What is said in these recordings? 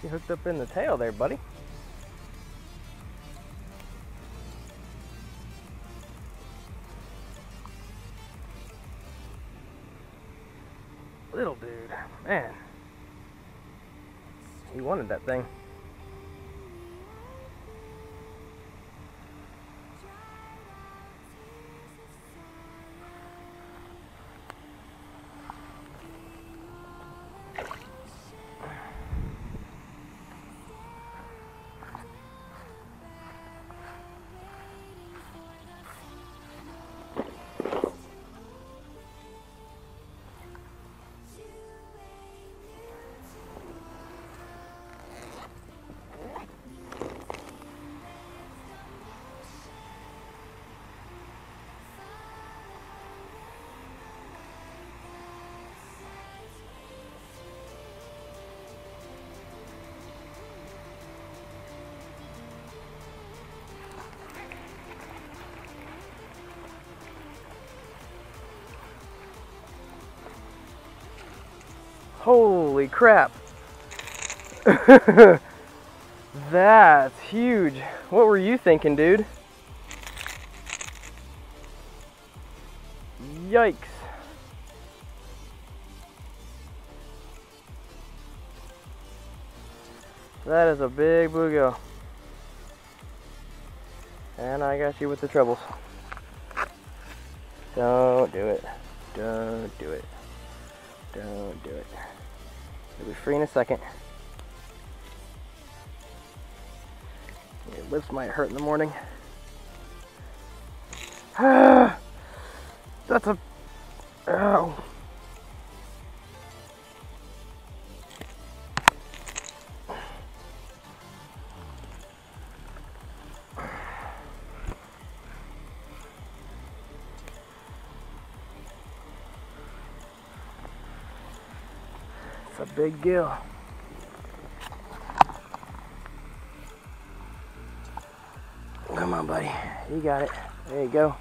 You hooked up in the tail there, buddy. Little dude, man. He wanted that thing. Holy crap. That's huge. What were you thinking, dude? Yikes. That is a big bluegill. And I got you with the trebles. Don't do it. Don't do it. Don't do it. You'll be free in a second. Your lips might hurt in the morning. That's a... Ow. It's a big gill. Come on, buddy. You got it. There you go.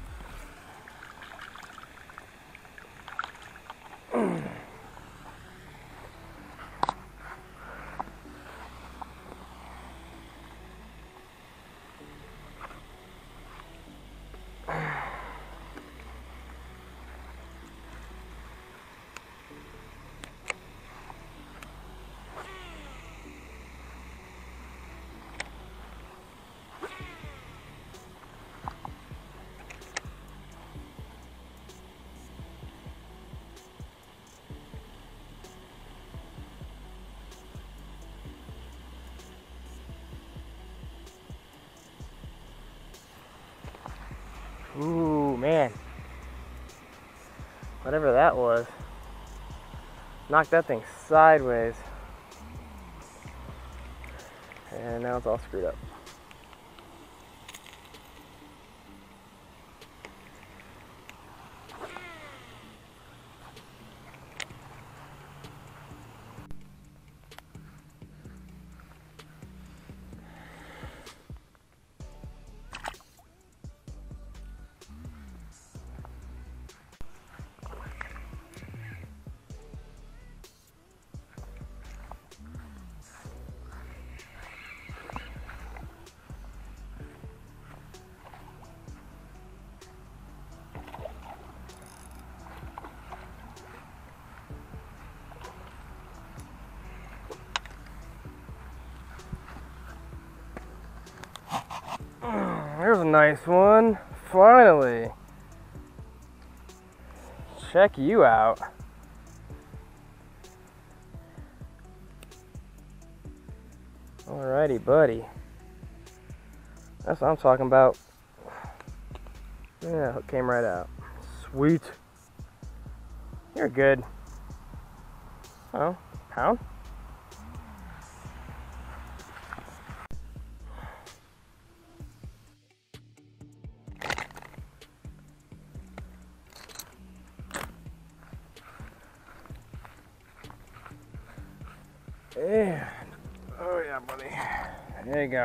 Ooh, man. Whatever that was. Knocked that thing sideways. And now it's all screwed up. There's a nice one, finally. Check you out. Alrighty, buddy. That's what I'm talking about. Yeah, hook came right out. Sweet. You're good. Oh, pound? And, oh yeah, buddy. There you go.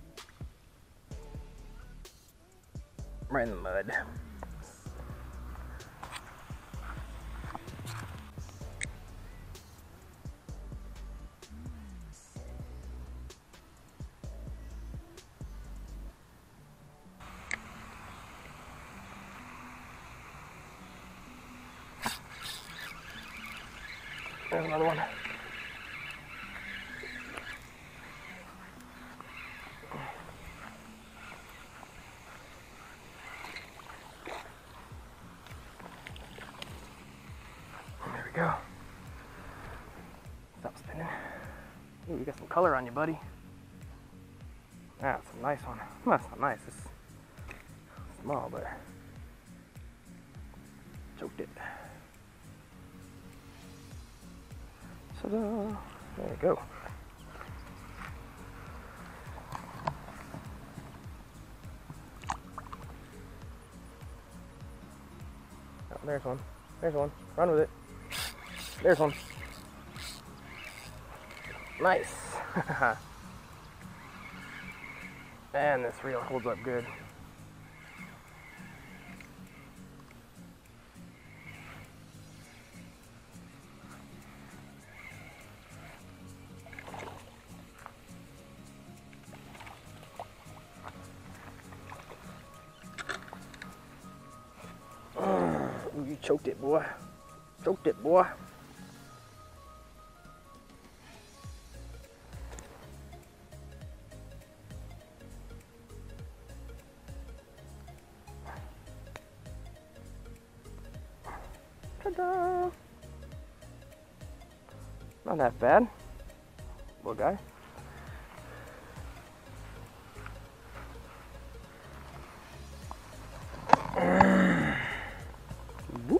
Right in the mud. There's another one. There we go. Stop spinning. Ooh, you got some color on you, buddy. That's a nice one. Well, that's not nice. It's small, but choked it. Ta-da! There you go. Oh, there's one. There's one. Run with it. There's one. Nice. And this reel holds up good. Ooh, you choked it, boy. Choked it, boy. Ta-da! Not that bad, little guy. Whoop.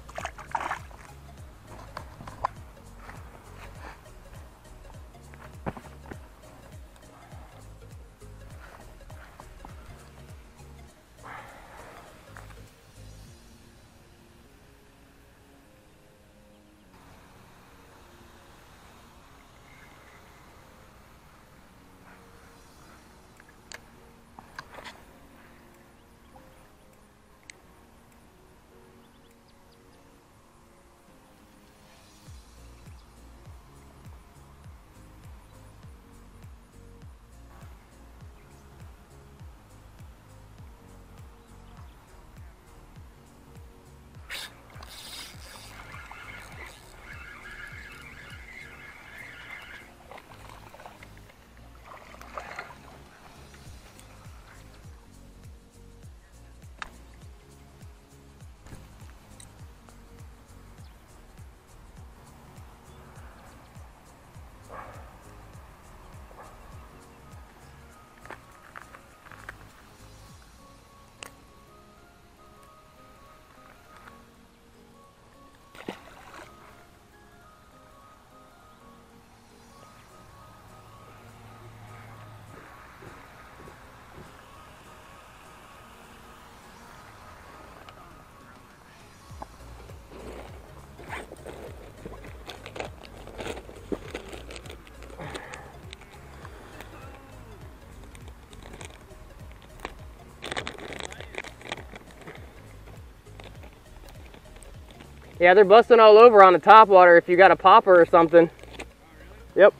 Yeah, they're busting all over on the top water if you got a popper or something. Oh, really? Yep.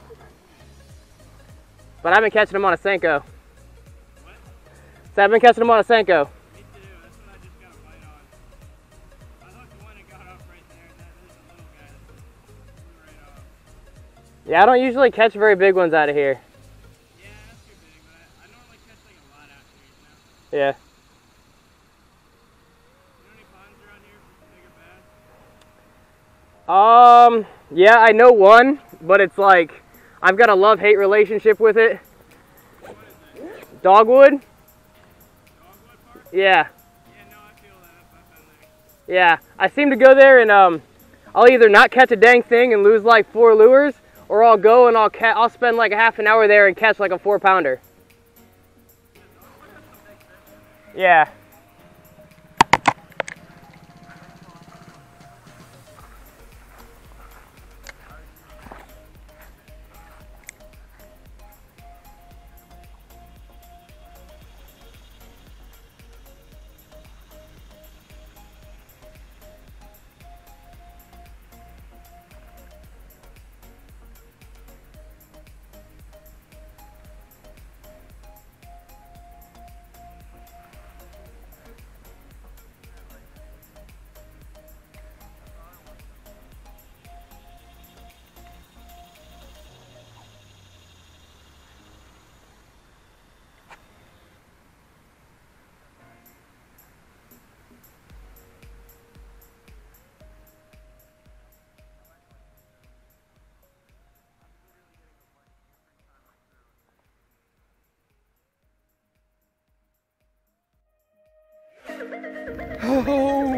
But I've been catching them on a Senko. What? So I've been catching them on a Senko. Me too. That's what I just got a bite on. I hooked one and got up right there, and that is a little guy that flew right off. Yeah, I don't usually catch very big ones out of here. Yeah, that's too big, but I normally catch like a lot out here, you know? Yeah. You know any ponds around here for bigger bass? Yeah, I know one, but it's like, I've got a love-hate relationship with it. What is it? Dogwood? Dogwood Park? Yeah. Yeah, no, I feel that. I've been there. Yeah. I seem to go there and, I'll either not catch a dang thing and lose like 4 lures, or I'll go and I'll spend like a half an hour there and catch like a 4-pounder. Yeah.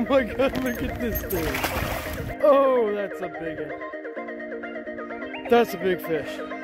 my god, look at this thing. Oh, that's a big one. That's a big fish.